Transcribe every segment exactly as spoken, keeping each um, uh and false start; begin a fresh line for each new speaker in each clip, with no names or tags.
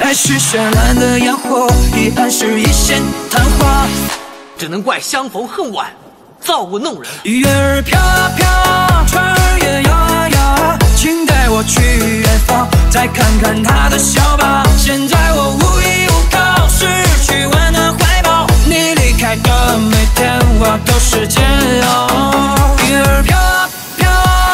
爱是绚烂的烟火，遗憾是一线昙花。
只能怪相逢恨晚，造物弄人。
月儿飘飘，船儿也摇摇，请带我去远方，再看看他的笑吧。现在我无依无靠，失去温暖怀抱，你离开的每天我都是煎熬。月儿飘飘。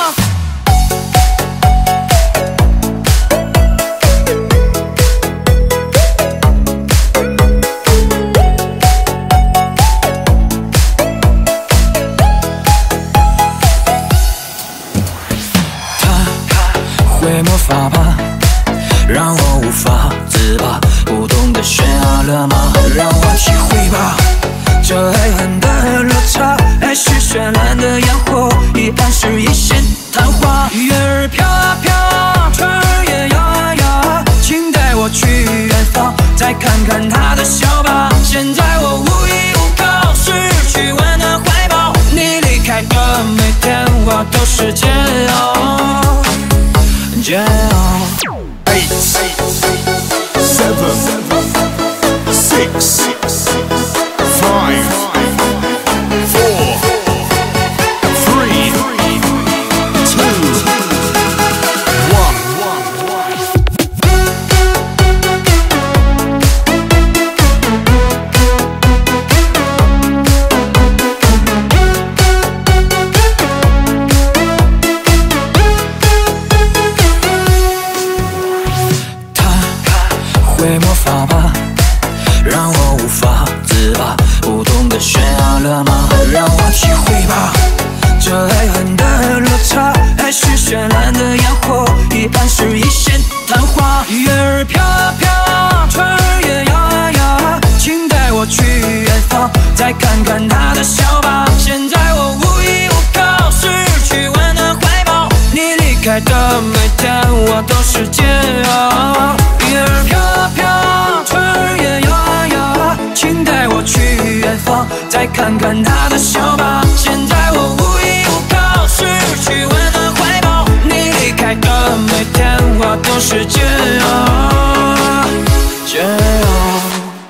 会魔法吧，让我无法自拔，不懂得悬崖勒马，让我体会吧，这爱恨的落差。爱是绚烂的烟火，遗憾是一线昙花。月儿飘飘，船儿也摇啊摇，请带我去远方，再看看他的笑吧。现在我无依无靠，失去温暖怀抱，你离开的每天我都是煎熬。
Eight, seven, six, five, four, three, two, one. 会魔法吧，让我无法自拔，不懂得悬崖勒马，让我体会吧，这爱恨的落差。爱是绚烂的烟火，遗憾是一线昙花。月儿飘飘，船儿也摇啊摇，请带我去远方，再看看他的笑吧。现在我无依无靠，失去温暖怀抱，你离开的每天我都是煎熬。 月儿飘飘，船儿也摇啊摇，请带我去远方，再看看他的笑吧。现在我无依无靠，失去温暖怀抱，你离开的每天我都是煎熬，煎熬。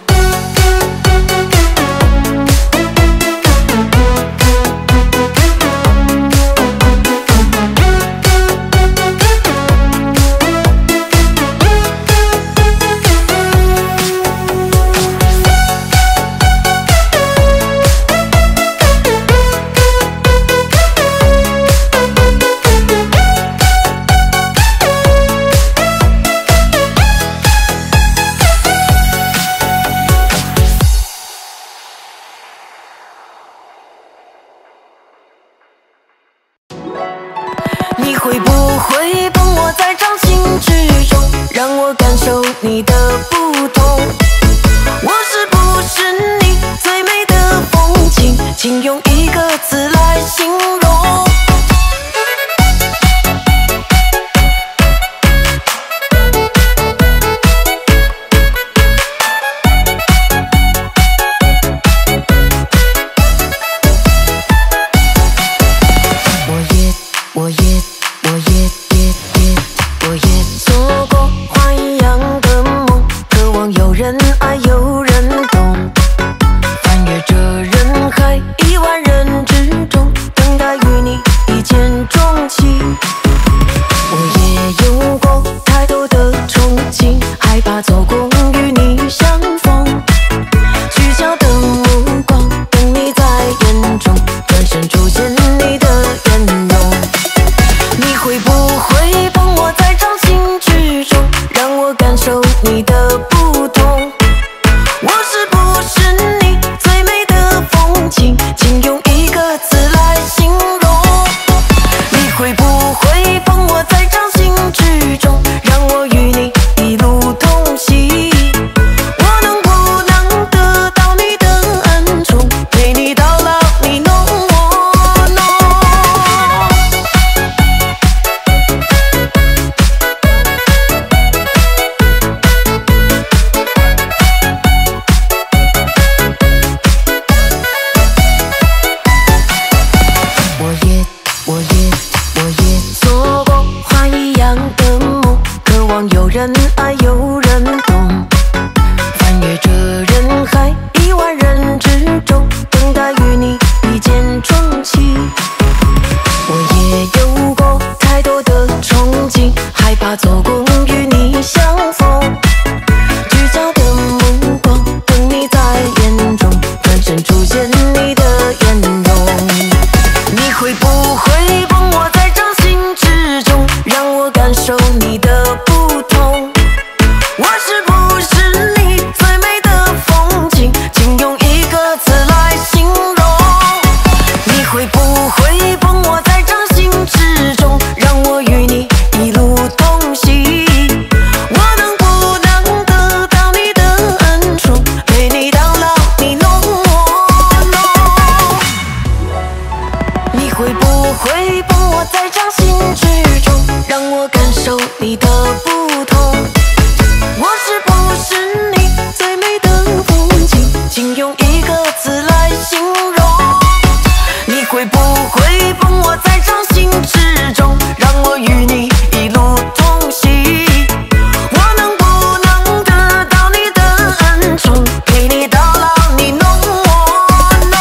你会不会捧我在掌心之中，让我感受你的不同？我是不是你最美的风景？请用一个字来形容。我也，我也。 我也也也，我也做过花一样的梦，渴望有人爱，有人懂。翻越这人海，亿万人之中，等待与你一见钟情。我也有过太多的憧憬，害怕错过与你相逢。取笑的目光，等你在眼中，转身出现你的颜容。 你会不会捧我在掌心之中，让我感受你的不同？我是不是你最美的风景？请用一个字来形容。你会不会捧我在掌心之中，让我与你一路同行？我能不能得到你的恩宠，陪你到老，你侬我侬？ 我有人懂。翻越这人海，亿万人之中，等待与你一见钟情。我也有过太多的憧憬，害怕错过与你相逢。聚焦的目光，等你在眼中，转身出现你的颜容。你会不会捧我在掌心之中，让我感受你的不同？我是不是你最美的风景？请用一个字来形容。你会不会捧我在掌心之中，让我与你一路同行？我能不能得到你的恩宠，陪你到老你侬我侬？你会不会捧我在掌心之中，让我感受你的不同？我是不是你最美的风景？请用一个字来形容。你会不会捧我在掌心之中，让我与你一路同行？我能不能得到你的恩宠，陪你到老你侬我侬？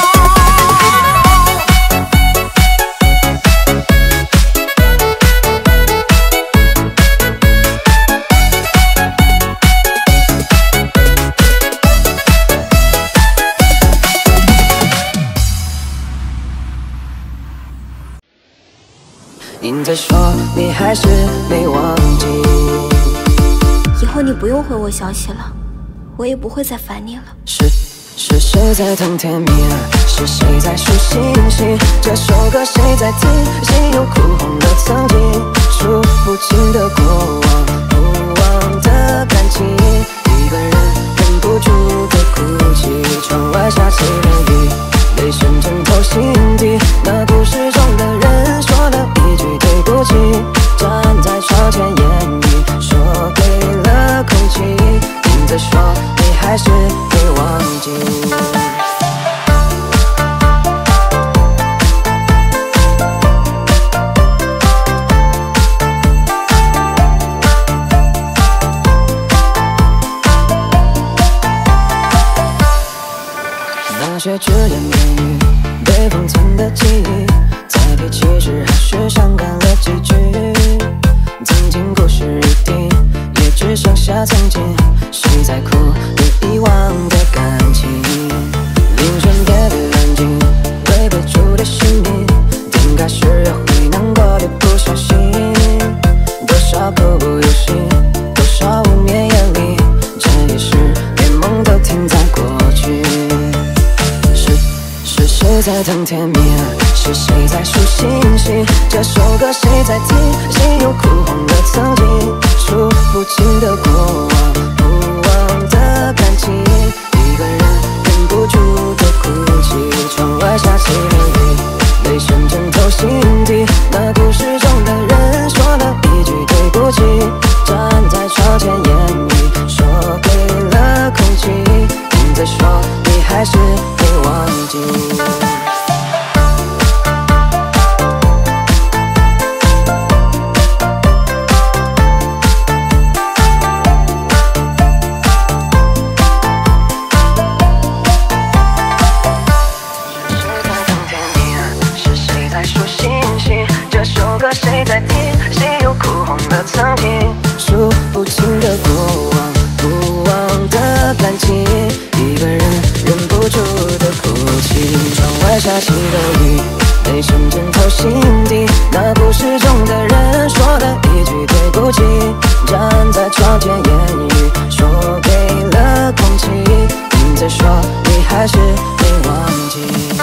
你在说你还是没忘记，
以后你不用回我消息了，我也不会再烦你了。
是是谁在等甜蜜？是谁在数星星？这首歌谁在听？心又哭红了曾经，数不清的过往，不忘的感情，一个人忍不住的哭泣。窗外下起了雨，泪水渗透心底。那故事中的人说了一句对不起，站在窗前言语说给了空气。你在说你还是没忘记。那些只言片语被封存的记忆，在提起时还是伤感了几句。曾经故事一地，也只剩下曾经。谁在哭你遗忘的感情？铃声别别安静，微微住的心意，点开时也会难过的不小心。多少口不由心，多少无眠夜里，这一世连梦都停在过去。是谁在等甜蜜？是谁在数星星？这首歌谁在听？心又哭红了曾经，数不清的过往，不忘的感情，一个人忍不住的哭泣。窗外下起了雨，泪水渗透心底。那故事中的人说了一句对不起，站在窗前言语说给了空气。你在说你还是没忘记。谁在听？心又哭红了曾经，数不清的过往，不忘的感情，一个人忍不住的哭泣。窗外下起了雨，泪水渗透心底。那故事中的人说了一句对不起，站在窗前言语说给了空气。你在说你还是没忘记。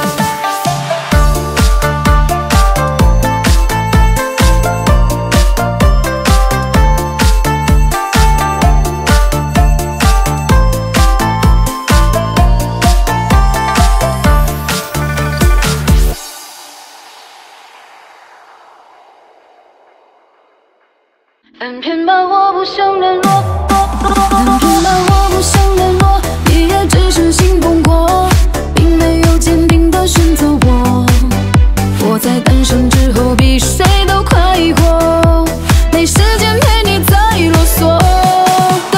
单偏把我不想联络，单偏把我不想联络，你也只是心动过，并没有坚定的选择我。我在单身之后比谁都快活，没时间陪你再啰嗦。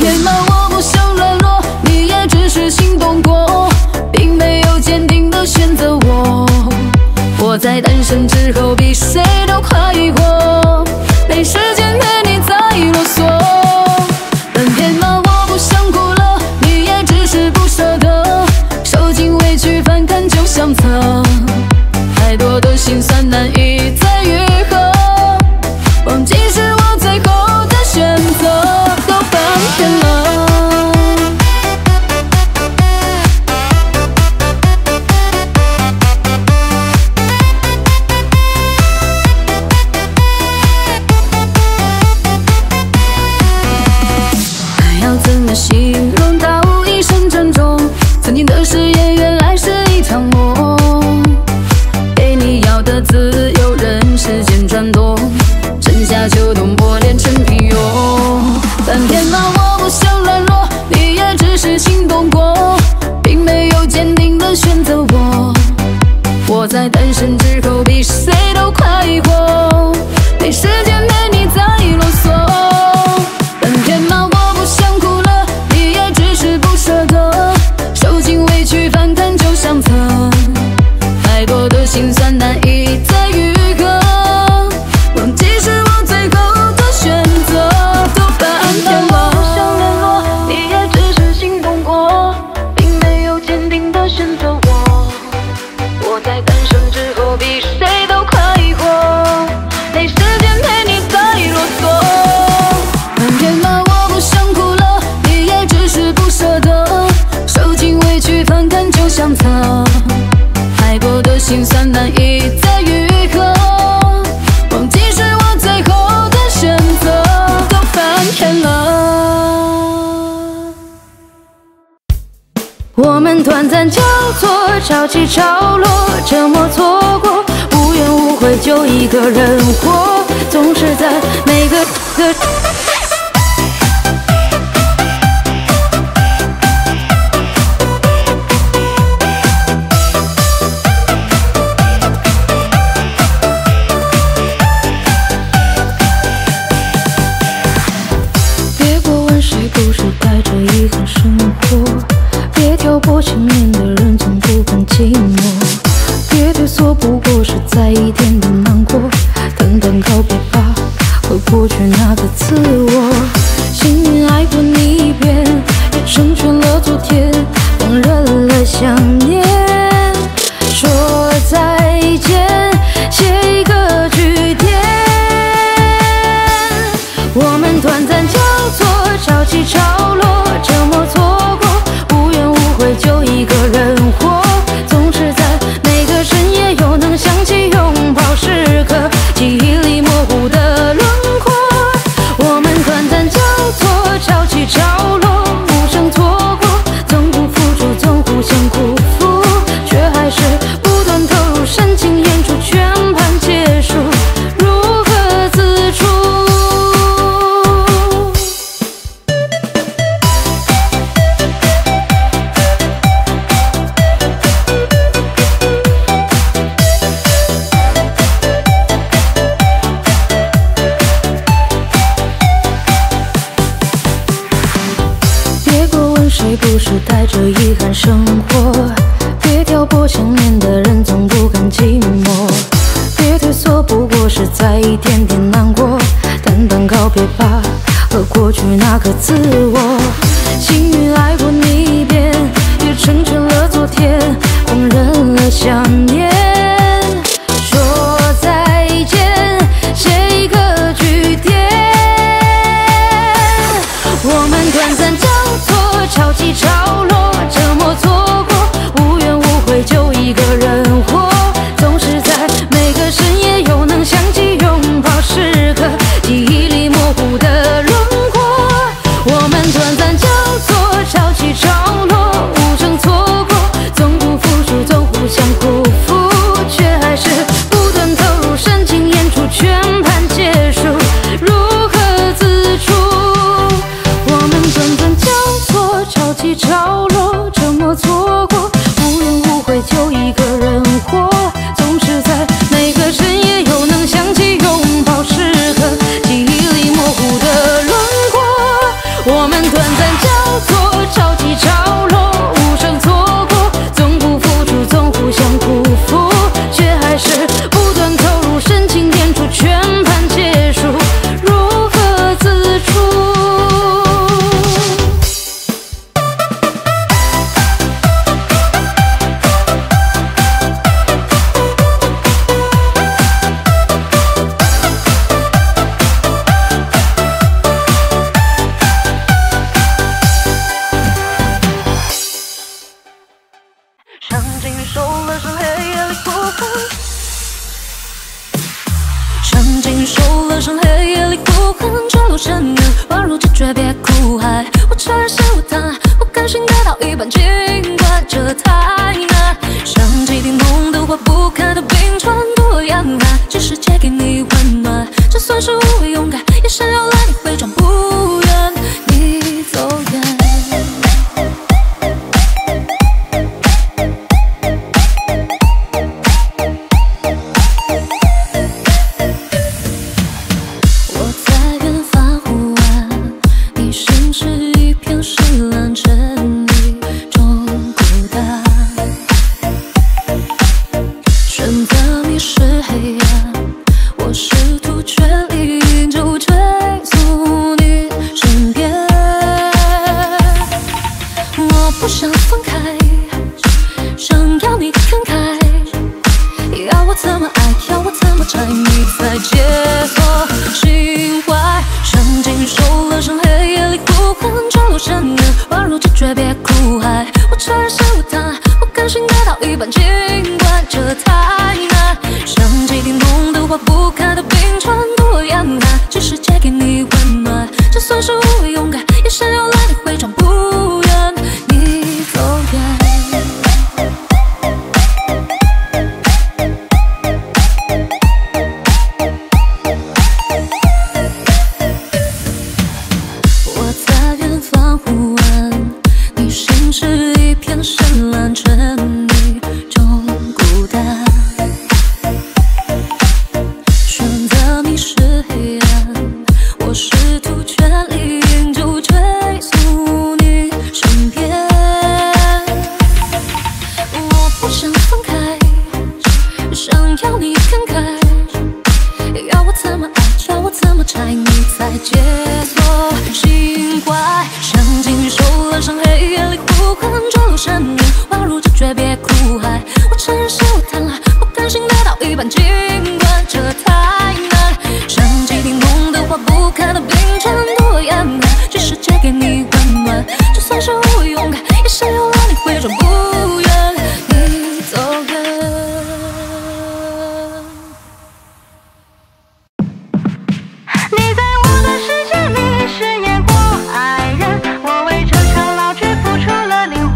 偏吗？我不想软弱，你也只是心动过，并没有坚定的选择我。我在单身之后比谁都快活，没时间陪你再啰嗦。本偏吗？我不想哭了，你也只是不舍得，受尽委屈反感就相册，太多的心酸难以再愈合，忘记是我最后的选择，都翻篇了。还要怎么形容到一生珍重？曾经的誓言原来是一场梦，给你要的自由任时间转动，春夏秋冬磨练成平庸。翻篇吗？我不想软弱，你也只是心动过，并没有坚定的选择我。我在单身之后比谁都快活，没时间陪你再啰嗦。翻篇吗？我不想哭了，你也只是不舍得，受尽委屈反感就相册，太多的心酸难以再愈合，忘记是我最后的选择，都翻篇了。不想联络，你也只是心动过，并没有坚定的选择我。我在单身之后比谁都快活，没时间陪你再啰嗦。翻篇吗？我不想哭了，你也只是不舍得，受尽委屈反感就相册，太多的心酸难以再愈合，忘记是我最后的选择，都翻篇了。我们短暂交错，潮起潮落，沉默错过，无怨无悔就一个人活，总是在每个个。别过问谁不是带着遗憾生活，别挑拨前面的人总不肯寂寞，别退缩不过是在一点点难过，等等告别吧，和过去那个自我。幸运爱过你一遍，也成全了昨天，放任了想念。说再见，写一个句点。我们短暂交错，潮起潮落，沉默错过，无怨无悔就一个人活，总是在每个深夜又能想起拥抱时刻，记忆里模糊的轮廓。我们短暂交错，潮起潮落，无声错过，总不付出，总互相辜负，却还是不断投入深情演出，全盘结束，如何自处？别过问谁不是带着遗憾生活，别挑拨前面的人总不甘寂寞，别退缩不过是在一点点难过，等等告别吧，和过去那个自我。幸运爱过你一遍，也成全了昨天，放任了想念。说再见，写一个句点。我们短暂交错，潮起潮落，沉默错过，无怨无悔就一个人活，总是在每个深夜又能想起拥抱时刻，记忆里模糊的轮廓。我们短暂交错，潮起潮落，无声错过，总不付出，总互相辜负，却还是不断投入深情演出，全盘结束，如何自处？我们短暂交错，潮起潮落，沉默错过，无怨无悔就一个人活，总是在每个深夜又能想起拥抱时刻，记忆里模糊的轮廓。我们短暂深渊，宛如直觉别苦海。我承认是我贪婪，不甘心得到一半，尽管这太难。像几滴梦的化不开的冰川，多严寒，只是借给你温暖。就算是无畏勇敢，也想要来你会转，不愿你走远。 是一片深蓝，沉溺中孤单，选择迷失黑暗。我试图全力营救，追溯你身边。我不想分开，想要你看开。要我怎么爱，叫我怎么拆，你才解锁心怀。像金手腕上黑夜里。 不可能坠落深渊，宛如直觉别苦海。我承认是我贪婪，不甘心得到一半，尽管这太难。像几滴梦的化不开的冰川，多严寒，只是借给你温暖。就算是无畏勇敢，也想要让你回转，不愿你走远。你在我的世界里饰演过爱人，我为这场闹剧付出了。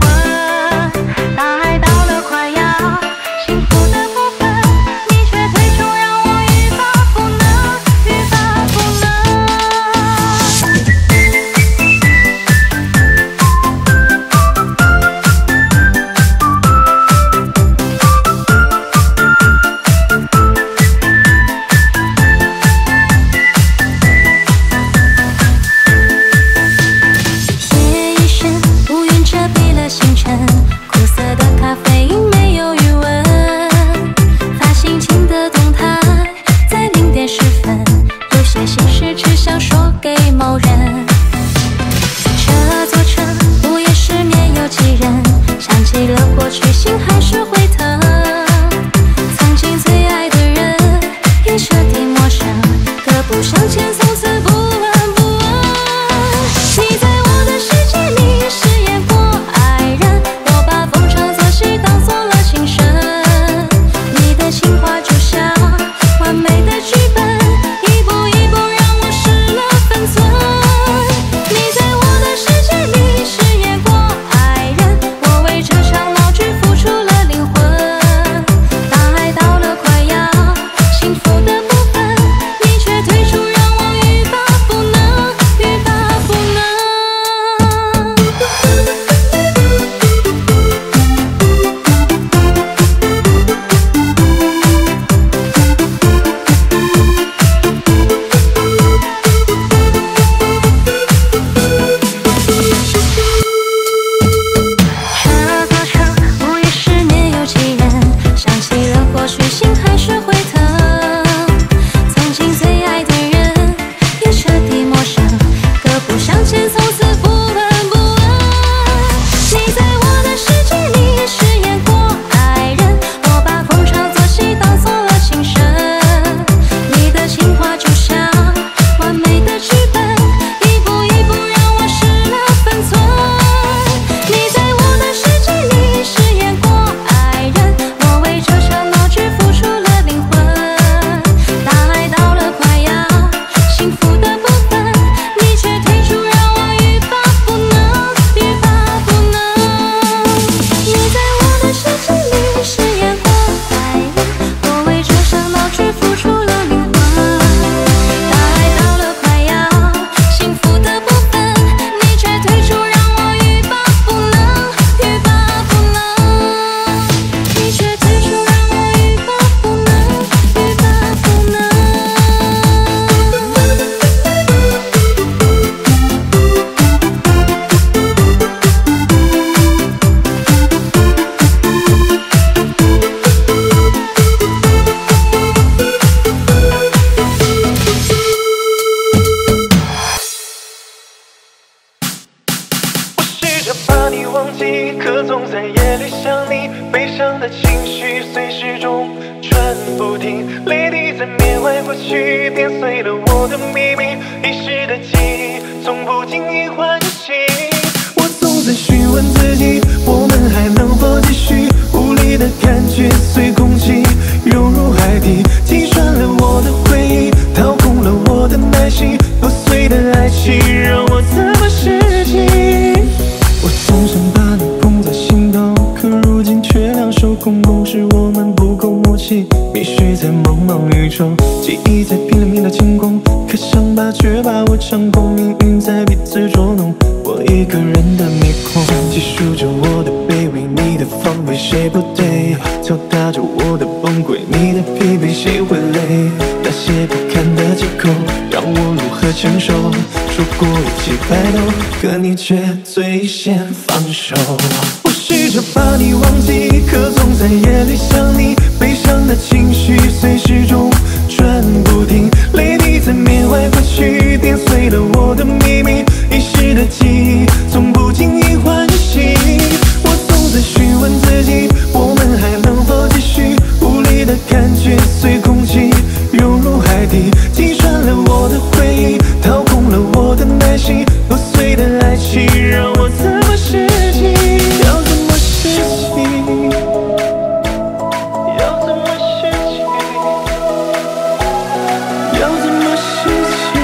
可总在夜里想你，悲伤的情绪随时钟转不停，泪滴在缅怀过去，点碎了我的秘密，遗失的记忆从不经意唤醒。 问自己，我们还能否继续？无力的感觉随空气涌入海底，击穿了我的回忆，掏空了我的耐心，破碎的爱情让我怎么拾起？我总想把你捧在心头，可如今却两手空空，是我们不够默契，迷失在茫茫宇宙，记忆在拼了命的清空，可伤疤却把我掌控，命运在彼此捉弄，我一个人的迷宫，记述着我的卑微，你的防备谁不对？敲打着我的崩溃，你的疲惫谁会累？那些不堪的借口，让我如何承受？说过一起白头，可你却最先放手。我试着把你忘记，可总在夜里想你，悲伤的情绪随时钟转不停，泪滴在缅怀过去，点碎了我的秘密，遗失的记忆从不经意唤醒。我总在询问自己，我们还能否继续？无力的感觉随空气涌入海底，击穿了我的回忆，掏空了我的耐心，破碎的爱情让我怎么拾起？要怎么拾起？要怎么拾起？要怎么拾起？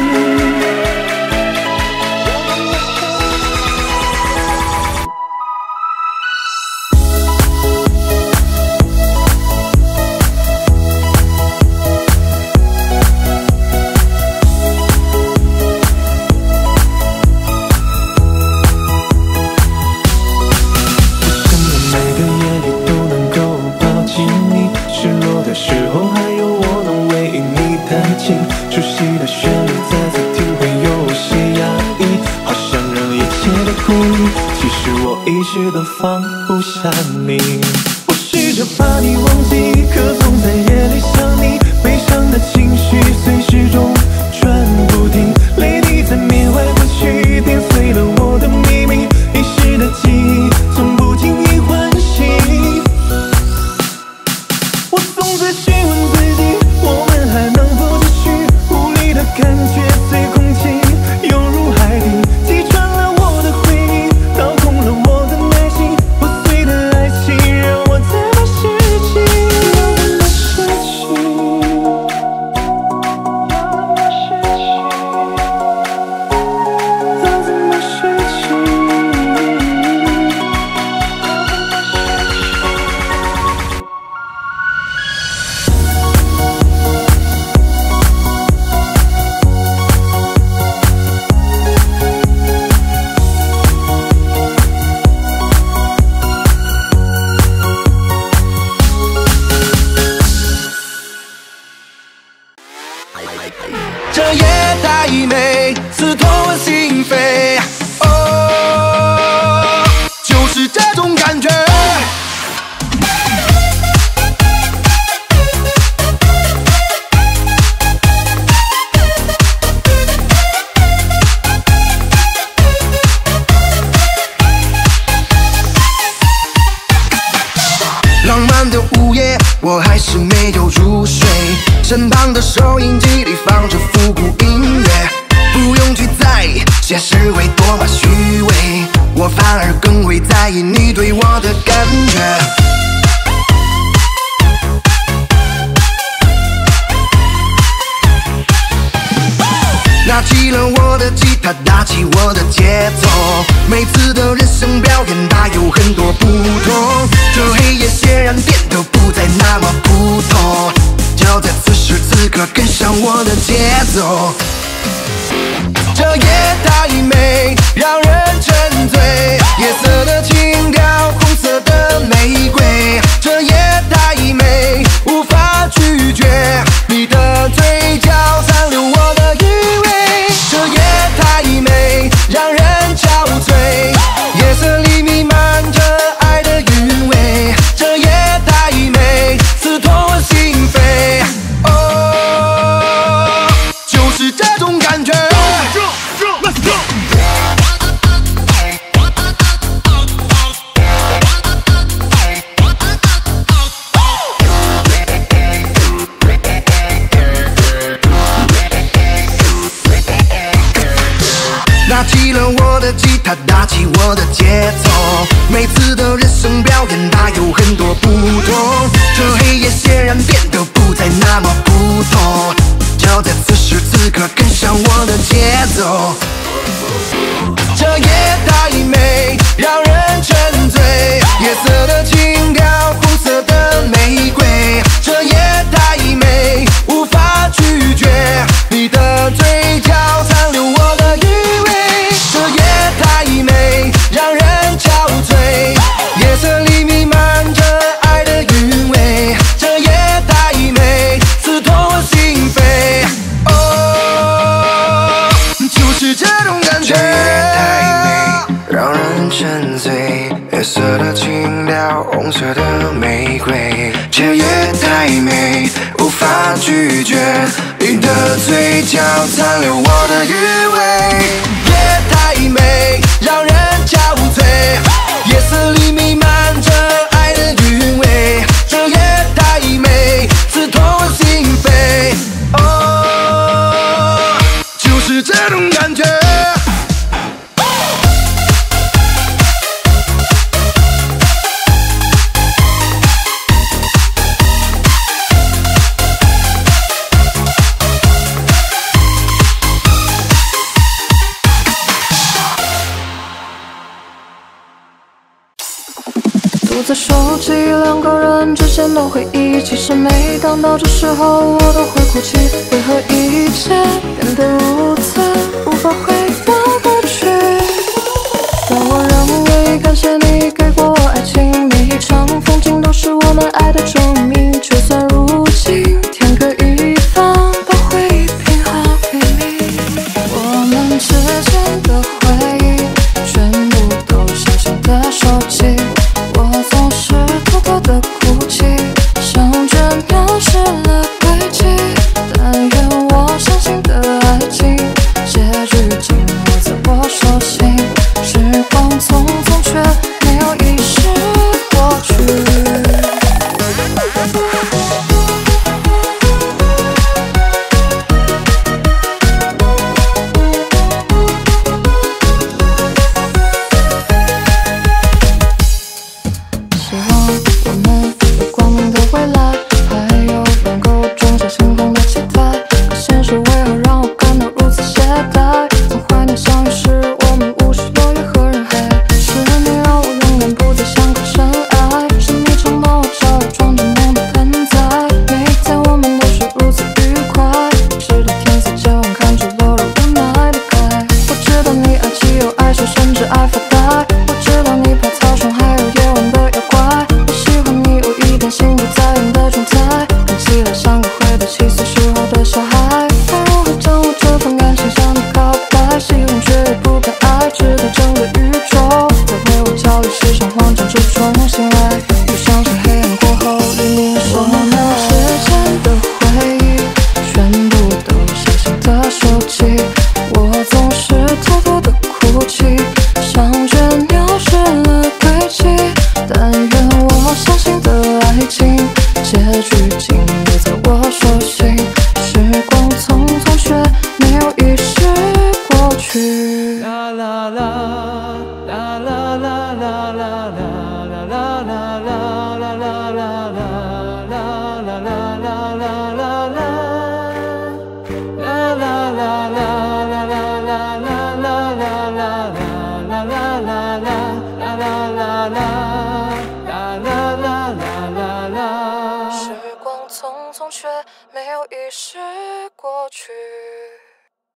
熟悉的旋律再次听会有些压抑，好想让一切都归你，其实我一直都放不下你。我试着把你忘记，可总在夜里想你，悲伤的情绪随时钟转不停，泪滴在缅怀过去，点碎了我的秘密，遗失的记忆从不经意唤醒。我总在询问自己，我们还能否继续？无力的感觉随空气涌入海底，击穿了我的回忆，掏空了我的耐心，破碎的爱情让我怎么拾起？要怎么拾起？要怎么拾起？
这夜太美，刺痛了心扉。哦，就是这种感觉。浪漫的午夜，我还是没有入睡。身旁的收音机里放着复古音乐，不用去在意现实会多么虚伪，我反而更会在意你对我的感觉。拿起了我的吉他，打起我的节奏，每次的人生表演它有很多不同，这黑夜显然变得不再那么普通，就在此时此刻跟上我的节奏。这夜太美，让人沉醉，夜色的情调，红色的玫瑰。这夜太美，无法拒绝，你的嘴角残留我的余味。这夜太美，让人憔悴，
起我的节奏。每次的人生表演大有很多不同，这黑夜显然变得不再那么普通，就在此时此刻跟上我的节奏。这夜太美，让人沉醉，夜色的情调，红色的玫瑰。这夜太美，无法拒绝，你的嘴角残留我的余味。这夜太美，让人憔悴，夜色里弥漫着爱的韵味。这夜太美，刺痛我心扉。哦，就是这种感觉。这夜太美，让人沉醉，夜色的情调，红色的玫瑰。这夜太美，无法拒绝，你的嘴角残留我的余味。夜太美，让人憔悴，夜色里弥漫着爱的韵味。这夜太美，刺痛我心扉。哦，就是这种感觉。
独自收集两个人之间的回忆，其实每当到这时候我都会哭泣。为何一切变得如此无法回到过去？当我认为感谢你给过我爱情，每一场风景都是我们爱的证明。就算如今天各一方，把回忆拼好给你，我们之间的回忆全部都小心的收集。我总是偷偷的哭泣，像倦鸟失了轨迹。但愿我相信的爱情，结局紧握在我手心。时光匆匆，却没有遗失过去。希望我们有光明的未来，还有能够种下星空的期待。可现实为何让我感到如此懈怠？总怀念相遇时我们无需犹豫和人海。是你让我永远不再想过尘埃，是你承诺我找到装着梦的盆栽。每一天我们都是如此愉快，直到天色渐晚，看着落入无奈的海。我知道你爱妻有爱手，甚至爱发呆。我知道你怕草丛，还有夜晚的妖怪。我喜欢你有一点心不在焉的状态，看起来像个回到七岁时候的小孩。该如何掌握这份感情，向你告白？喜欢却又不敢爱，直到整个宇宙在为我教育时尚慌张之中醒来，又相信黑暗过后黎明的我们之间的回忆全部都小心的收集。我总是偷偷的哭泣，像倦鸟失了轨迹。但愿我相信的爱情，结局紧握在我手心。时光匆匆，却没有遗失过去。
啦啦啦啦啦啦啦啦啦啦啦啦啦啦啦啦
时光匆匆，却没有遗失过去。